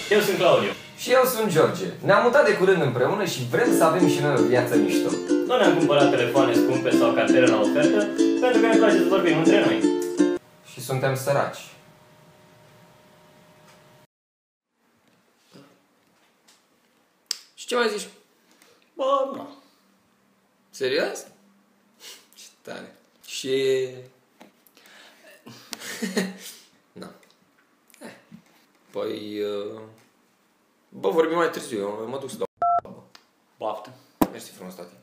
Eu sunt Claudiu. Și eu sunt George. Ne-am mutat de curând împreună și vrem să avem și noi o viață mișto. Nu ne-am cumpărat telefoane scumpe sau cartere la ofertă, pentru că ne place să vorbim între noi. Și suntem săraci. Și ce mai zici? Bă, nu. Serios? Ce tare. Și... Na. Păi... Bă, vorbim mai târziu. Eu mă duc să dau... Baftă. Mersi frumos, tati.